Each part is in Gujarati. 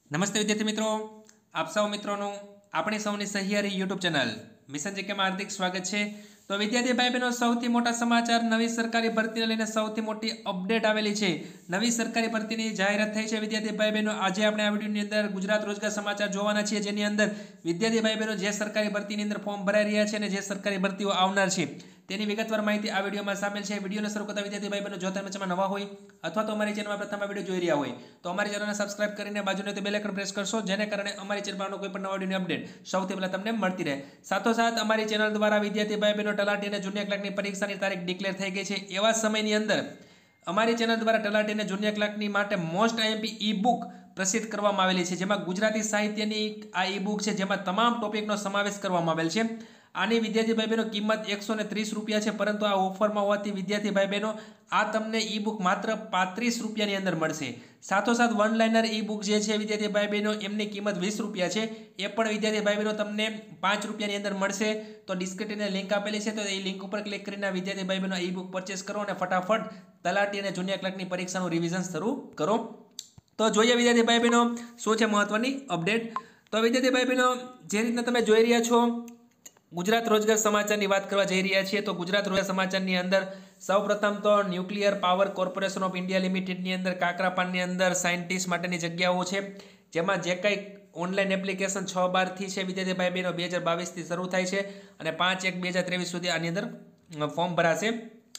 નમસ્તે વિદ્યાર્થી મિત્રો, આપ સૌ મિત્રોનું આપણી સૌની સહિયારી યુટ્યુબ ચેનલ મિશન જીકેમાં હાર્દિક સ્વાગત છે। તો વિદ્યાર્થી ભાઈ બહેનો, સૌથી મોટા સમાચાર, નવી સરકારી ભરતીને લઈને સૌથી મોટી અપડેટ આવેલી છે। નવી સરકારી ભરતીની જાહેરાત થઈ છે। વિદ્યાર્થી ભાઈ બહેનો, આજે આપણે આ વિડીયોની અંદર ગુજરાત રોજગાર સમાચાર જોવાના છીએ, જેની અંદર વિદ્યાર્થી ભાઈ બહેનો જે સરકારી ભરતીની અંદર ફોર્મ ભરાઈ રહ્યા છે અને જે સરકારી ભરતીઓ આવનાર છે તેની વિગતવાર માહિતી આ વિડીયોમાં સામેલ છે। વિડીયોને શરૂ કરતા વિદ્યાર્થી ભાઈ બહેનો, જો તમે ચેનલમાં નવા હોય અથવા તો અમારી ચેનલમાં પ્રથમ આ વિડીયો જોઈ રહ્યા હોય તો અમારી ચેનલને સબસ્ક્રાઇબ કરીને બાજુને તે બેલ આઇકન પ્રેસ કરશો, જેને કારણે અમારી ચેનલનો કોઈ પણ નવા વિડીયોની અપડેટ સૌથી પહેલા તમને મળતી રહે। સાથોસાથ અમારી ચેનલ દ્વારા વિદ્યાર્થી ભાઈ બહેનો તલાટી અને જુનિયર ક્લાર્કની પરીક્ષાની તારીખ ડિક્લેર થઈ ગઈ છે। એવા સમયની અંદર અમારી ચેનલ દ્વારા તલાટી અને જુનિયર ક્લાર્કની માટે મોસ્ટ આઈએમપી ઈ બુક પ્રસિદ્ધ કરવામાં આવેલી છે, જેમાં ગુજરાતી સાહિત્યની આ ઈ બુક છે, જેમાં તમામ ટોપિકનો સમાવેશ કરવામાં આવેલ છે। આની વિદ્યાર્થી ભાઈ બહેનો કિંમત 130 રૂપિયા છે, પરંતુ આ ઓફરમાં હોવાથી વિદ્યાર્થી ભાઈ બહેનો આ તમને ઈ બુક માત્ર 35 રૂપિયાની અંદર મળશે। સાથોસાથ વન લાઇનર ઈ બુક જે છે વિદ્યાર્થી ભાઈ બહેનો, એમની કિંમત 20 રૂપિયા છે, એ પણ વિદ્યાર્થી ભાઈ બહેનો તમને 5 રૂપિયાની અંદર મળશે। તો ડિસ્ક્રિપ્શનની લિંક આપેલી છે, તો એ લિંક ઉપર ક્લિક કરીને વિદ્યાર્થી ભાઈ બહેનો ઈ બુક પરચેસ કરો અને ફટાફટ તલાટી અને જુનિયર ક્લાર્કની પરીક્ષાનું રિવિઝન શરૂ કરો। તો જોઈએ વિદ્યાર્થી ભાઈ બહેનો શું છે મહત્વની અપડેટ। તો વિદ્યાર્થી ભાઈ બહેનો, જે રીતના તમે જોઈ રહ્યા છો, ગુજરાત રોજગાર સમાચારની વાત કરવા જઈ રહ્યા છીએ। તો ગુજરાત રોજગાર સમાચારની અંદર સૌપ્રથમ તો nuclear power corporation of India લિમિટેડની અંદર કાકરાપાનની અંદર સાયન્ટિસ્ટ માટેની જગ્યાઓ છે, જેમાં જે કંઈ ઓનલાઈન એપ્લિકેશન 6/12 છે વિદ્યાર્થી ભાઈ બહેનો 2022થી શરૂ થાય છે અને 5/1/2023 સુધી આની અંદર ફોર્મ ભરાશે।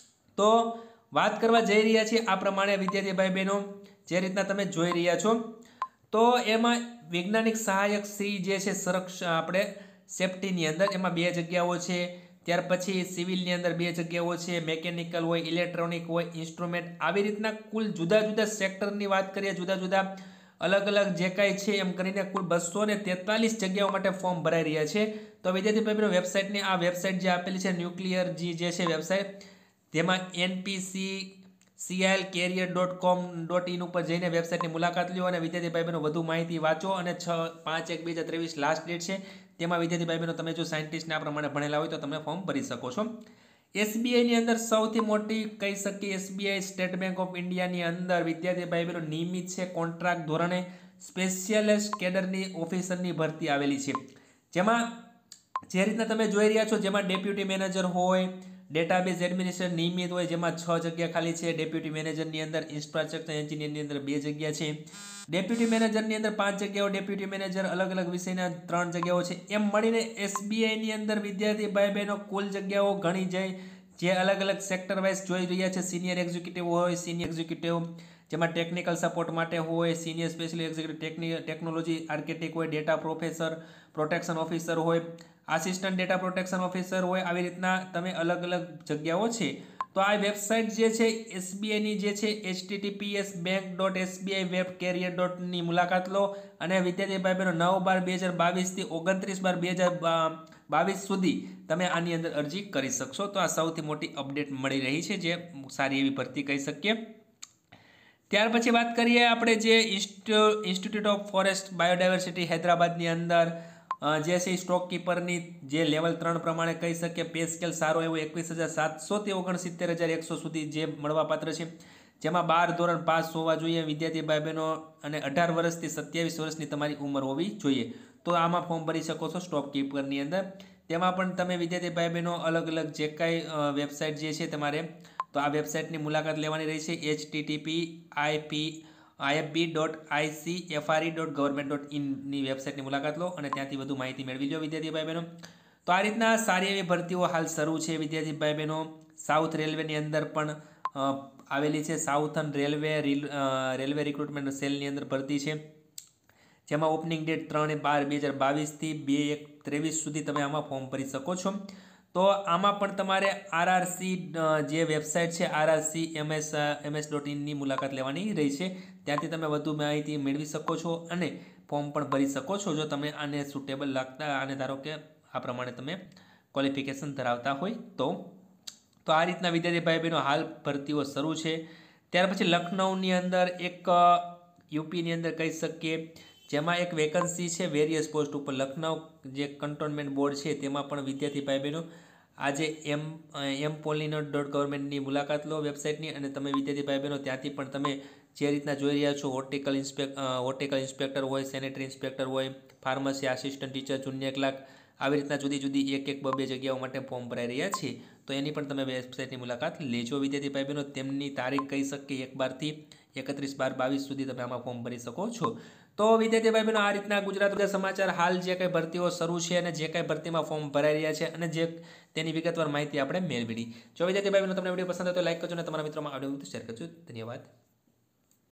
તો વાત કરવા જઈ રહ્યા છીએ આ પ્રમાણે વિદ્યાર્થી ભાઈ બહેનો, જે રીતના તમે જોઈ રહ્યા છો, તો એમાં વૈજ્ઞાનિક સહાયક સી જે છે સંરક્ષણ આપણે સેફ્ટીની અંદર એમાં 2 જગ્યાઓ છે। ત્યાર પછી સિવિલની અંદર 2 જગ્યાઓ છે, મેકેનિકલ હોય, ઇલેક્ટ્રોનિક હોય, ઇન્સ્ટ્રુમેન્ટ, આવી રીતના કુલ જુદા જુદા સેક્ટરની વાત કરીએ, જુદા જુદા અલગ અલગ જે કાંઈ છે એમ કરીને કુલ 243 જગ્યાઓ માટે ફોર્મ ભરાઈ રહ્યા છે। તો વિદ્યાર્થી ભાઈ વેબસાઇટની આ વેબસાઇટ જે આપેલી છે ન્યુક્લિયર જી જે છે વેબસાઇટ, તેમાં npcalcareer.com.in ઉપર જઈને વેબસાઇટની મુલાકાત લો અને વિદ્યાર્થી ભાઈ બહેનો વધુ માહિતી વાંચો। અને 5/1/2023 લાસ્ટ ડેટ છે, તેમાં વિદ્યાર્થી ભાઈ બહેનો તમે જો સાયન્ટિસ્ટને આ પ્રમાણે ભણેલા હોય તો તમે ફોર્મ ભરી શકો છો। એસબીઆઈની અંદર સૌથી મોટી કહી શકીએ, એસબીઆઈ સ્ટેટ બેંક ઓફ ઇન્ડિયાની અંદર વિદ્યાર્થી ભાઈ બહેનો નિયમિત છે કોન્ટ્રાક્ટ ધોરણે સ્પેશિયલિસ્ટ કેડરની ઓફિસરની ભરતી આવેલી છે, જેમાં જે રીતના તમે જોઈ રહ્યા છો, જેમાં ડેપ્યુટી મેનેજર હોય, ડેટાબેઝ એડમિનિસ્ટ્રેટર નિયમિત હોય, જેમાં 6 જગ્યા ખાલી છે। ડેપ્યુટી મેનેજરની અંદર ઇન્ફ્રાસ્ટ્રક્ચર એન્જિનિયરની અંદર 2 જગ્યા છે, ડેપ્યુટી મેનેજરની અંદર 5 જગ્યાઓ, ડેપ્યુટી મેનેજર અલગ અલગ વિષયના 3 જગ્યાઓ છે। એમ મળીને એસબીઆઈની અંદર વિદ્યાર્થી ભાઈ બહેનો કુલ જગ્યાઓ ઘણી જાય, જે અલગ અલગ સેક્ટર વાઇઝ જોઈ રહ્યા છે। સિનિયર એક્ઝિક્યુટિવ હોય, સિનિયર એક્ઝિક્યુટિવ જેમાં ટેકનિકલ સપોર્ટ માટે હોય, senior special executive technology architect હોય, ડેટા પ્રોફેસર પ્રોટેક્શન ઓફિસર હોય, આસિસ્ટન્ટ ડેટા પ્રોટેક્શન ઓફિસર હોય, આવી રીતના તમે અલગ અલગ જગ્યાઓ છે। તો આ વેબસાઇટ જે છે એસબીઆઈની જે છે https://bank.sbiwebcareer.ની મુલાકાત લો અને વિદ્યાર્થી ભાઈ બહેનો 9/12/2022 થી 29/12/2022 સુધી તમે આની અંદર અરજી કરી શકશો। તો આ સૌથી મોટી અપડેટ મળી રહી છે, જે સારી એવી ભરતી કહી શકીએ। ત્યાર પછી વાત કરીએ આપણે જે ઇન્સ્ટિટ્યૂટ ઓફ ફોરેસ્ટ બાયોડાયવર્સિટી હૈદરાબાદની અંદર જે છે સ્ટોક કીપરની જે લેવલ 3 પ્રમાણે કહી શકીએ, પે સ્કેલ સારો એવો 21,700 થી 69,100 સુધી જે મળવાપાત્ર છે, જેમાં 12 ધોરણ પાસ હોવા જોઈએ વિદ્યાર્થી ભાઈ બહેનો અને 18 વર્ષથી 27 વર્ષની તમારી ઉંમર હોવી જોઈએ। તો આમાં ફોર્મ ભરી શકો છો સ્ટોક કીપરની અંદર। તેમાં પણ તમે વિદ્યાર્થી ભાઈ બહેનો અલગ અલગ જે કાંઈ વેબસાઇટ જે છે તમારે, તો આ વેબસાઇટની મુલાકાત લેવાની રહી છે। http://ifb.icfre.government.in ની વેબસાઇટની મુલાકાત લો અને ત્યાંથી વધુ માહિતી મેળવી લો વિદ્યાર્થી ભાઈ બહેનો। તો આ રીતના સારી એવી ભરતીઓ હાલ શરૂ છે વિદ્યાર્થી ભાઈ બહેનો। સાઉથ રેલવેની અંદર પણ આવેલી છે, સાઉથર્ન રેલવે રિક્રુટમેન્ટ સેલની અંદર ભરતી છે, જેમાં ઓપનિંગ ડેટ 3/12/2022 થી 2/1/23 સુધી તમે આમાં ફોર્મ ભરી શકો છો। તો આમાં પણ તમારે આરઆરસી જે વેબસાઇટ છે rrcms.in ની મુલાકાત લેવાની રહી છે, ત્યાંથી તમે વધુ માહિતી મેળવી શકો છો અને ફોર્મ પણ ભરી શકો છો, જો તમે આને સુટેબલ લાગતા અને ધારો કે આ પ્રમાણે તમે ક્વોલિફિકેશન ધરાવતા હોય તો। તો આ રીતના વિદ્યાર્થી ભાઈ બહેનો હાલ ભરતીઓ શરૂ છે। ત્યાર પછી લખનઉની અંદર એક યુપીની અંદર કહી શકીએ, જેમાં એક વેકન્સી છે વેરિયસ પોસ્ટ ઉપર। લખનઉ જે કન્ટોનમેન્ટ બોર્ડ છે તેમાં પણ વિદ્યાર્થી ભાઈ બહેનો આજે mpolyno.government ની મુલાકાત લો વેબસાઇટની, અને તમે વિદ્યાર્થી ભાઈ બહેનો ત્યાંથી પણ તમે જે રીતના જોઈ રહ્યા છો હોર્ટિકલ ઇન્સ્પેક્ટર હોય, સેનેટરી ઇન્સ્પેક્ટર હોય, pharmacy assistant teacher, junior clerk, આવી રીતના જુદી જુદી એક બે જગ્યાઓ માટે ફોર્મ ભરાઈ રહ્યા છે. તો એની પણ તમે વેબસાઇટની મુલાકાત લેજો વિદ્યાર્થી ભાઈ બહેનો. તેમની તારીખ કહી શકીએ 1/12 થી 31/12/22 સુધી તમે આમાં ફોર્મ ભરી શકો છો. તો વિદ્યાર્થી ભાઈ બહેનો, આ રીતના ગુજરાત સમાચાર હાલ જે કંઈ ભરતીઓ શરૂ છે અને જે કંઈ ભરતીમાં ફોર્મ ભરાઈ રહ્યા છે અને જે તેની વિગતવાર માહિતી આપણે મેળવી. જો વિદ્યાર્થી ભાઈ બહેનો તમને વિડીયો પસંદ હોય તો લાઈક કરજો અને તમારા મિત્રોમાં આ વિડીયો શેર કરજો. ધન્યવાદ.